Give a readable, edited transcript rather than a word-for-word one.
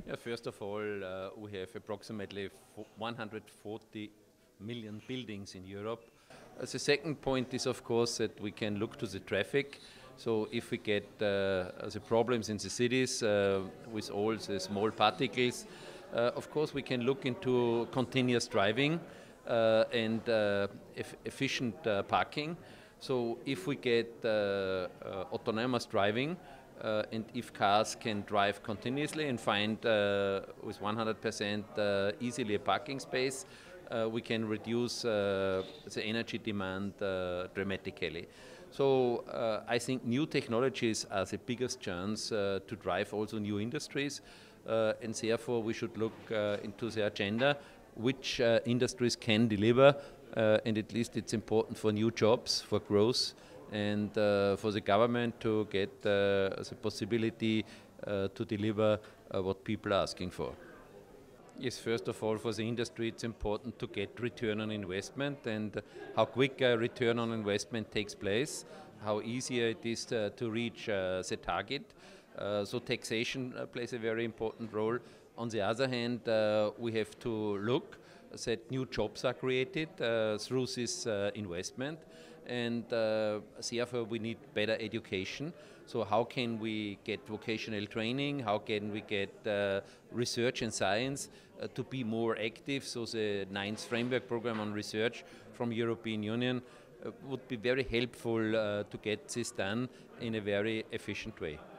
Yeah, first of all, we have approximately 140 million buildings in Europe. The second point is, of course, that we can look to the traffic. So if we get the problems in the cities with all the small particles, of course we can look into continuous driving and efficient parking. So if we get autonomous driving, and if cars can drive continuously and find with 100% easily a parking space, we can reduce the energy demand dramatically. So I think new technologies are the biggest chance to drive also new industries, and therefore we should look into the agenda which industries can deliver, and at least it's important for new jobs, for growth, and for the government to get the possibility to deliver what people are asking for. Yes, first of all, for the industry, it's important to get return on investment and how quick a return on investment takes place, how easier it is to reach the target. So taxation plays a very important role. On the other hand, we have to look that new jobs are created through this investment, and therefore we need better education. So how can we get vocational training? How can we get research and science to be more active? So the 9th framework program on research from European Union would be very helpful to get this done in a very efficient way.